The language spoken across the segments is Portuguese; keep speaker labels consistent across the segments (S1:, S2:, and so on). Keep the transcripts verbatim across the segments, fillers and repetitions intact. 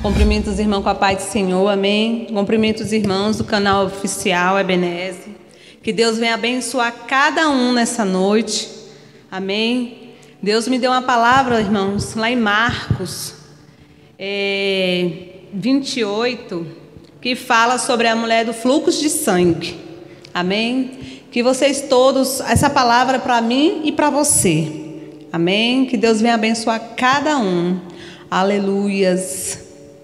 S1: Cumprimento os irmãos com a paz do Senhor, amém. Cumprimento os irmãos do canal oficial Ebenezer. Que Deus venha abençoar cada um nessa noite, amém. Deus me deu uma palavra, irmãos, lá em Marcos é, vinte e oito, que fala sobre a mulher do fluxo de sangue, amém. Que vocês todos, essa palavra é para mim e para você, amém. Que Deus venha abençoar cada um, aleluias.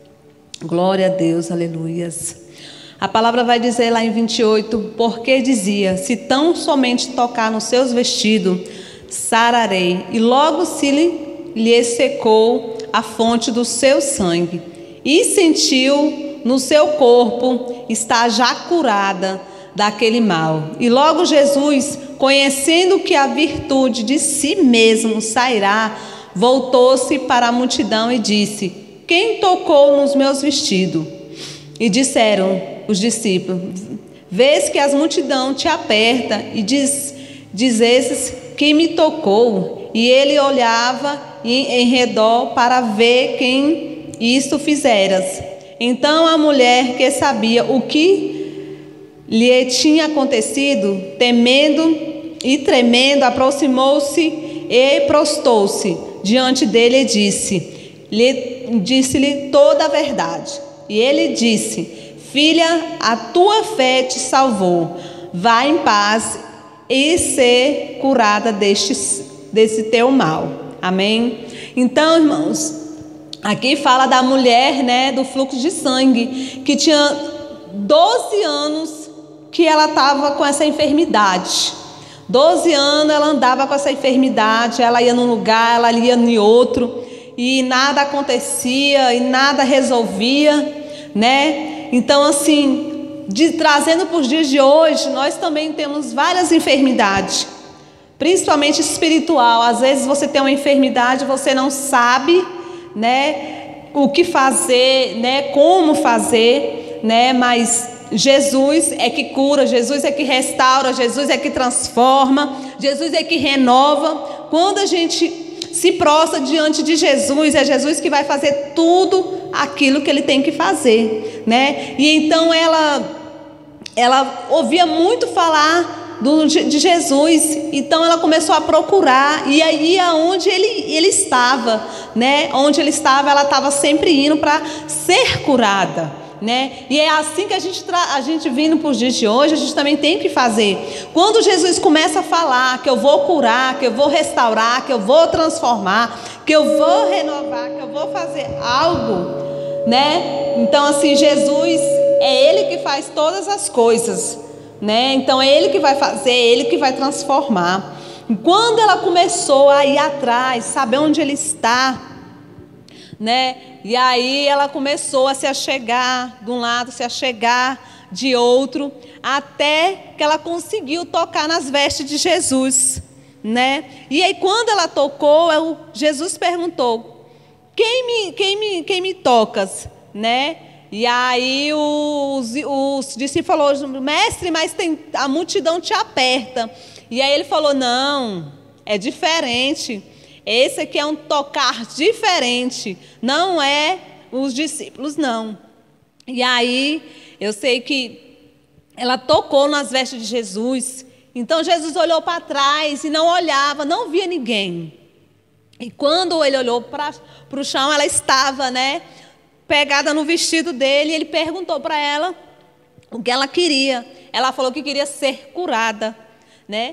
S1: Glória a Deus, aleluias. A palavra vai dizer lá em vinte e oito, porque dizia, se tão somente tocar nos seus vestidos, sararei. E logo se lhe, lhe secou a fonte do seu sangue. E sentiu no seu corpo estar já curada daquele mal. E logo Jesus, conhecendo que a virtude de si mesmo sairá, voltou-se para a multidão e disse, quem tocou nos meus vestidos? E disseram os discípulos, vês que as multidão te aperta e diz, dizesses, quem me tocou? E ele olhava em, em redor para ver quem isto fizeras. Então a mulher que sabia o que lhe tinha acontecido, temendo e tremendo, aproximou-se e prostou-se diante dele e disse, lhe disse-lhe toda a verdade. E ele disse, filha, a tua fé te salvou. Vá em paz e ser curada deste, desse teu mal. Amém? Então, irmãos, aqui fala da mulher, né, do fluxo de sangue, que tinha doze anos que ela estava com essa enfermidade. doze anos ela andava com essa enfermidade, ela ia num lugar, ela ia em outro, e nada acontecia, e nada resolvia, né? Então, assim, de, trazendo para os dias de hoje, nós também temos várias enfermidades, principalmente espiritual. Às vezes você tem uma enfermidade, você não sabe, né, o que fazer, né, como fazer, né, mas Jesus é que cura, Jesus é que restaura, Jesus é que transforma, Jesus é que renova. Quando a gente se prostra diante de Jesus, é Jesus que vai fazer tudo aquilo que ele tem que fazer, né? E então ela, ela ouvia muito falar do, de Jesus, então ela começou a procurar, e aí aonde ele, ele estava, né? Onde ele estava, ela estava sempre indo para ser curada, né? E é assim que a gente, tra... a gente vindo para os dias de hoje, a gente também tem que fazer. Quando Jesus começa a falar que eu vou curar, que eu vou restaurar, que eu vou transformar, que eu vou renovar, que eu vou fazer algo, né? Então, assim, Jesus é Ele que faz todas as coisas, né? Então é Ele que vai fazer, é Ele que vai transformar. E quando ela começou a ir atrás, saber onde Ele está, né? E aí ela começou a se achegar de um lado, se achegar de outro, até que ela conseguiu tocar nas vestes de Jesus, né? E aí quando ela tocou, Jesus perguntou, quem me, quem me, quem me tocas, né? E aí os, os discípulos falaram, mestre, mas tem, a multidão te aperta. E aí ele falou, não, é diferente. Esse aqui é um tocar diferente, não é os discípulos, não. E aí, eu sei que ela tocou nas vestes de Jesus, então Jesus olhou para trás e não olhava, não via ninguém. E quando ele olhou para o chão, ela estava, né, pegada no vestido dele, e ele perguntou para ela o que ela queria. Ela falou que queria ser curada, né?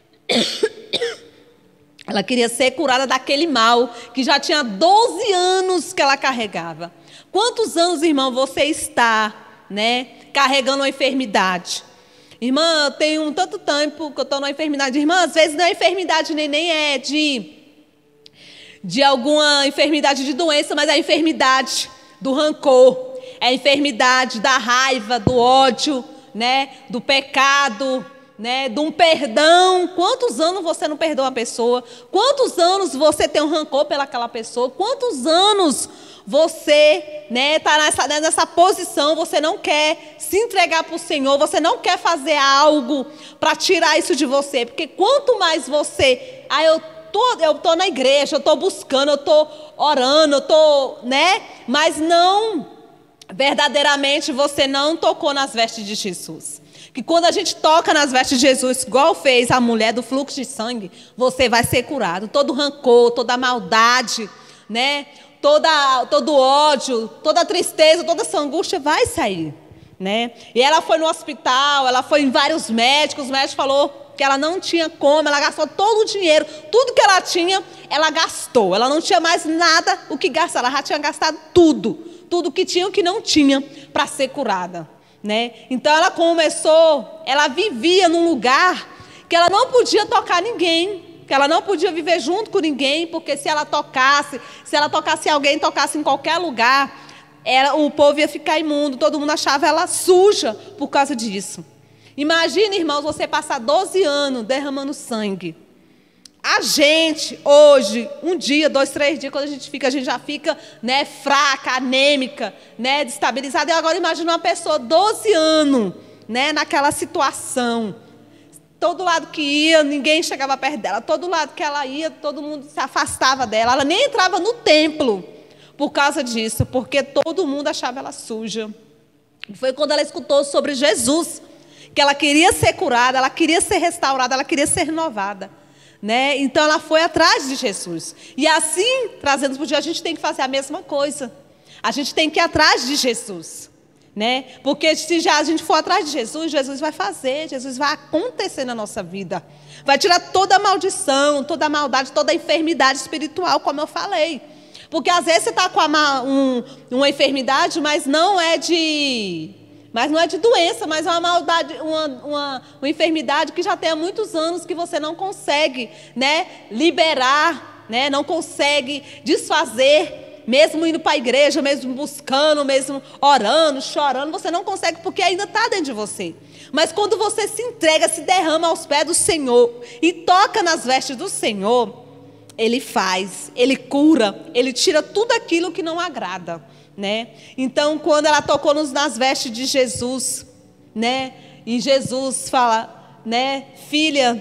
S1: Ela queria ser curada daquele mal, que já tinha doze anos que ela carregava. Quantos anos, irmão, você está, né, carregando uma enfermidade? Irmã, eu tenho tanto tempo que eu estou numa enfermidade. Irmã, às vezes não é enfermidade, nem, nem é de, de alguma enfermidade de doença, mas é a enfermidade do rancor. É a enfermidade da raiva, do ódio, né, do pecado, né, de um perdão. Quantos anos você não perdoa a pessoa? Quantos anos você tem um rancor pelaquela pessoa? Quantos anos você, né, está nessa, nessa posição, você não quer se entregar para o Senhor, você não quer fazer algo para tirar isso de você? Porque quanto mais você, ah, eu tô, eu tô na igreja, eu tô buscando, eu tô orando, eu tô, né? Mas não, verdadeiramente você não tocou nas vestes de Jesus. Que quando a gente toca nas vestes de Jesus, igual fez a mulher do fluxo de sangue, você vai ser curado. Todo rancor, toda maldade, né? Toda, todo ódio, toda tristeza, toda essa angústia vai sair, né? E ela foi no hospital, ela foi em vários médicos, o médico falou que ela não tinha como, ela gastou todo o dinheiro, tudo que ela tinha, ela gastou. Ela não tinha mais nada o que gastar, ela já tinha gastado tudo, tudo que tinha e o que não tinha para ser curada, né? Então ela começou, ela vivia num lugar que ela não podia tocar ninguém, que ela não podia viver junto com ninguém, porque se ela tocasse, se ela tocasse alguém, tocasse em qualquer lugar, era, o povo ia ficar imundo, todo mundo achava ela suja por causa disso. Imagina, irmãos, você passar doze anos derramando sangue. A gente, hoje, um dia, dois, três dias, quando a gente fica, a gente já fica, né, fraca, anêmica, né, destabilizada. E agora imagina uma pessoa, doze anos, né, naquela situação. Todo lado que ia, ninguém chegava perto dela. Todo lado que ela ia, todo mundo se afastava dela. Ela nem entrava no templo por causa disso, porque todo mundo achava ela suja. E foi quando ela escutou sobre Jesus, que ela queria ser curada, ela queria ser restaurada, ela queria ser renovada, né? Então ela foi atrás de Jesus. E assim, trazendo para o dia, a gente tem que fazer a mesma coisa. A gente tem que ir atrás de Jesus, né? Porque se já a gente for atrás de Jesus, Jesus vai fazer, Jesus vai acontecer na nossa vida. Vai tirar toda a maldição, toda a maldade, toda a enfermidade espiritual, como eu falei. Porque às vezes você está com uma, um, uma enfermidade, mas não é de... Mas não é de doença, mas é uma maldade, uma, uma, uma enfermidade que já tem há muitos anos que você não consegue, né, liberar, né, não consegue desfazer, mesmo indo para a igreja, mesmo buscando, mesmo orando, chorando, você não consegue porque ainda está dentro de você. Mas quando você se entrega, se derrama aos pés do Senhor e toca nas vestes do Senhor, Ele faz, Ele cura, Ele tira tudo aquilo que não agrada. Né? Então, quando ela tocou nos, nas vestes de Jesus, né? E Jesus fala, né? Filha,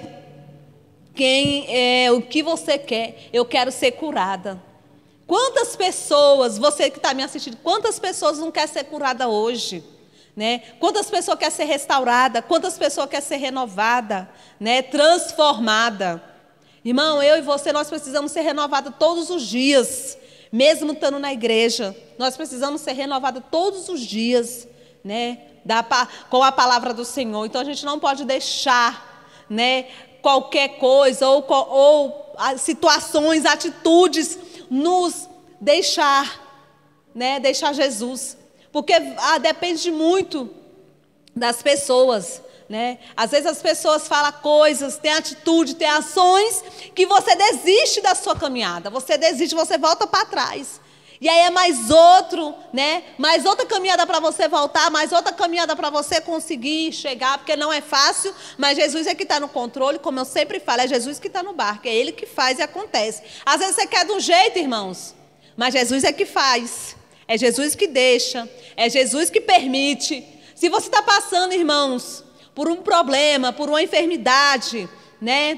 S1: quem é, o que você quer? Eu quero ser curada. Quantas pessoas, você que está me assistindo, quantas pessoas não quer ser curada hoje? Né? Quantas pessoas quer ser restaurada? Quantas pessoas quer ser renovada? Né? Transformada? Irmão, eu e você, nós precisamos ser renovados todos os dias. Mesmo estando na igreja, nós precisamos ser renovados todos os dias, né, da, com a palavra do Senhor. Então a gente não pode deixar, né, qualquer coisa ou, ou situações, atitudes nos deixar, né, deixar Jesus, porque ah, depende muito das pessoas. Né? Às vezes as pessoas falam coisas, têm atitude, têm ações que você desiste da sua caminhada, você desiste, você volta para trás. E aí é mais outro, né? Mais outra caminhada para você voltar, mais outra caminhada para você conseguir chegar, porque não é fácil, mas Jesus é que está no controle, como eu sempre falo, é Jesus que está no barco, é Ele que faz e acontece. Às vezes você quer de um jeito, irmãos, mas Jesus é que faz, é Jesus que deixa, é Jesus que permite. Se você está passando, irmãos, por um problema, por uma enfermidade, né?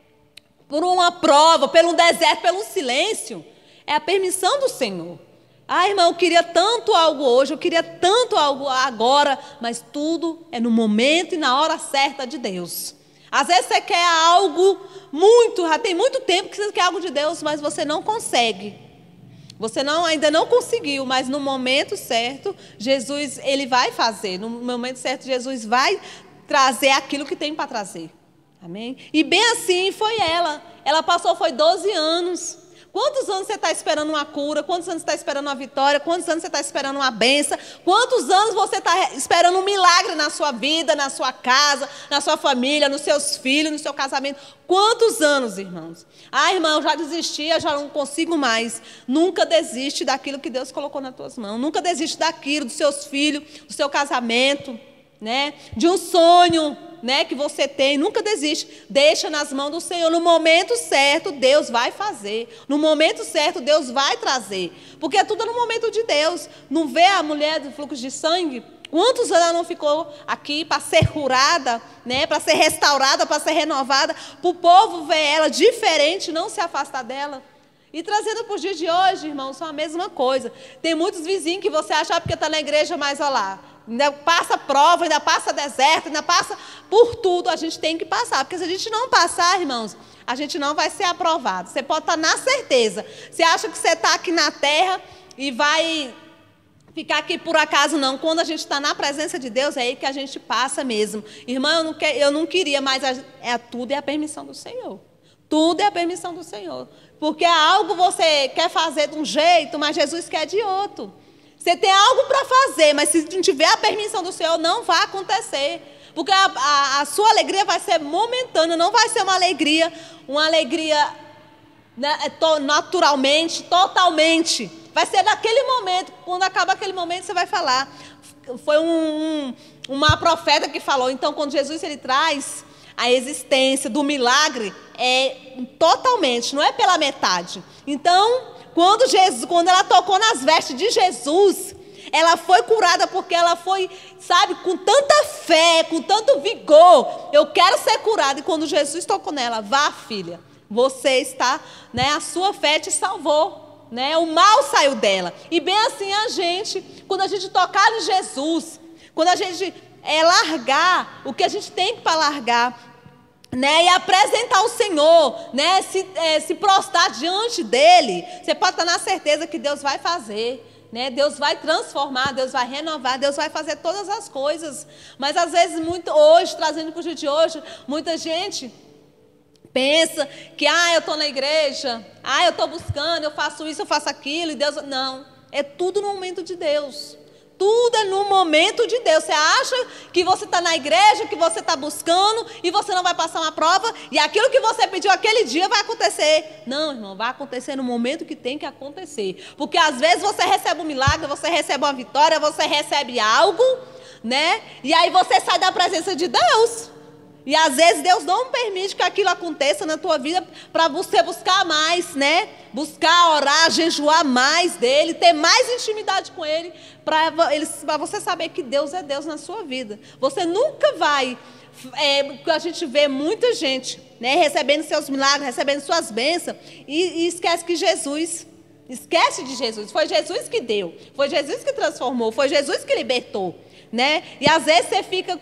S1: Por uma prova, pelo um deserto, pelo um silêncio, é a permissão do Senhor. Ah, irmão, eu queria tanto algo hoje, eu queria tanto algo agora, mas tudo é no momento e na hora certa de Deus. Às vezes você quer algo muito, já tem muito tempo que você quer algo de Deus, mas você não consegue. Você não, ainda não conseguiu, mas no momento certo, Jesus, Ele vai fazer. No momento certo, Jesus vai trazer aquilo que tem para trazer. Amém? E bem assim foi ela. Ela passou, foi doze anos. Quantos anos você está esperando uma cura? Quantos anos você está esperando uma vitória? Quantos anos você está esperando uma bênção? Quantos anos você está esperando um milagre na sua vida, na sua casa, na sua família, nos seus filhos, no seu casamento? Quantos anos, irmãos? Ah, irmão, já desisti, eu já não consigo mais. Nunca desiste daquilo que Deus colocou nas tuas mãos. Nunca desiste daquilo, dos seus filhos, do seu casamento, né? De um sonho, né, que você tem. Nunca desiste. Deixa nas mãos do Senhor. No momento certo, Deus vai fazer. No momento certo, Deus vai trazer. Porque é tudo no momento de Deus. Não vê a mulher do fluxo de sangue? Quantos anos ela não ficou aqui para ser curada, né? Para ser restaurada, para ser renovada, para o povo ver ela diferente, não se afastar dela? E trazendo para os dias de hoje, irmãos, são a mesma coisa. Tem muitos vizinhos que você acha porque está na igreja, mas olha lá, ainda passa prova, ainda passa deserto, ainda passa por tudo. A gente tem que passar, porque se a gente não passar, irmãos, a gente não vai ser aprovado. Você pode estar na certeza. Você acha que você está aqui na terra e vai ficar aqui por acaso? Não. Quando a gente está na presença de Deus, é aí que a gente passa mesmo. Irmã, eu não, quer, eu não queria, mas a, é, tudo é a permissão do Senhor. Tudo é a permissão do Senhor. Porque algo você quer fazer de um jeito, mas Jesus quer de outro. Você tem algo para fazer, mas se não tiver a permissão do Senhor, não vai acontecer. Porque a, a, a sua alegria vai ser momentânea, não vai ser uma alegria, uma alegria, né, to, naturalmente, totalmente. Vai ser naquele momento, quando acaba aquele momento, você vai falar. Foi um, um, uma profeta que falou, então, quando Jesus ele traz a existência do milagre, é totalmente, não é pela metade. Então, quando, Jesus, quando ela tocou nas vestes de Jesus, ela foi curada porque ela foi, sabe, com tanta fé, com tanto vigor. Eu quero ser curada. E quando Jesus tocou nela, vá, filha, você está, né, a sua fé te salvou, né? O mal saiu dela. E bem assim a gente, quando a gente tocar em Jesus, quando a gente é, largar o que a gente tem para largar, né, e apresentar o Senhor, né, se, é, se prostrar diante dele, você pode estar na certeza que Deus vai fazer. Né? Deus vai transformar, Deus vai renovar, Deus vai fazer todas as coisas. Mas às vezes, muito, hoje, trazendo para o dia de hoje, muita gente pensa que ah, eu estou na igreja, ah, eu estou buscando, eu faço isso, eu faço aquilo, e Deus... Não, é tudo no momento de Deus. Tudo é no momento de Deus. Você acha que você está na igreja, que você está buscando e você não vai passar uma prova e aquilo que você pediu aquele dia vai acontecer. Não, irmão, vai acontecer no momento que tem que acontecer. Porque às vezes você recebe um milagre, você recebe uma vitória, você recebe algo, né? E aí você sai da presença de Deus. E às vezes Deus não permite que aquilo aconteça na tua vida para você buscar mais, né? Buscar, orar, jejuar mais dele, ter mais intimidade com ele, para você saber que Deus é Deus na sua vida. Você nunca vai, é, a gente vê muita gente, né, recebendo seus milagres, recebendo suas bênçãos, e, e esquece que Jesus, esquece de Jesus. Foi Jesus que deu, foi Jesus que transformou, foi Jesus que libertou, né? E às vezes você fica...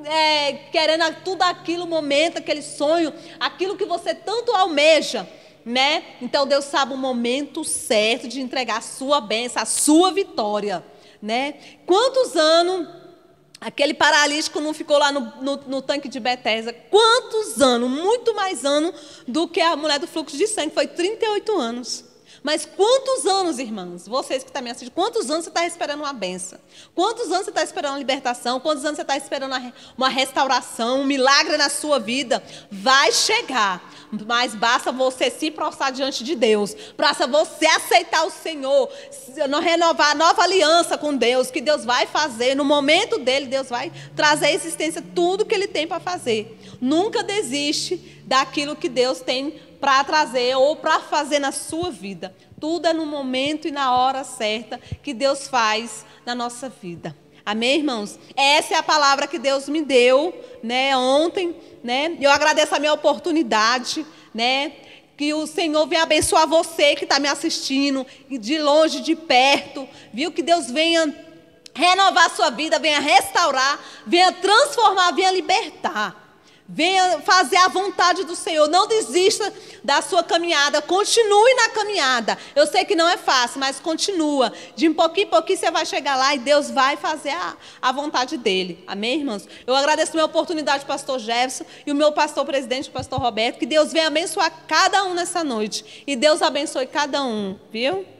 S1: É, querendo tudo aquilo, momento, aquele sonho, aquilo que você tanto almeja, né? Então Deus sabe o momento certo de entregar a sua bênção, a sua vitória, né? Quantos anos aquele paralítico não ficou lá no, no, no tanque de Betesda? Quantos anos? Muito mais anos do que a mulher do fluxo de sangue, foi trinta e oito anos. Mas quantos anos, irmãs, vocês que estão me assistindo, quantos anos você está esperando uma benção? Quantos anos você está esperando uma libertação? Quantos anos você está esperando uma restauração, um milagre na sua vida? Vai chegar, mas basta você se prostrar diante de Deus, basta você aceitar o Senhor, renovar a nova aliança com Deus, que Deus vai fazer, no momento dele, Deus vai trazer à existência tudo que ele tem para fazer. Nunca desiste daquilo que Deus tem para trazer ou para fazer na sua vida. Tudo é no momento e na hora certa que Deus faz na nossa vida. Amém, irmãos? Essa é a palavra que Deus me deu, né, ontem, né? Eu agradeço a minha oportunidade, né? Que o Senhor venha abençoar você que está me assistindo, de longe, de perto, viu? Que Deus venha renovar a sua vida, venha restaurar, venha transformar, venha libertar. Venha fazer a vontade do Senhor. Não desista da sua caminhada. Continue na caminhada. Eu sei que não é fácil, mas continua. De pouquinho em pouquinho você vai chegar lá e Deus vai fazer a, a vontade dele. Amém, irmãos? Eu agradeço a minha oportunidade, pastor Jefferson, e o meu pastor presidente, o pastor Roberto. Que Deus venha abençoar cada um nessa noite. E Deus abençoe cada um, viu?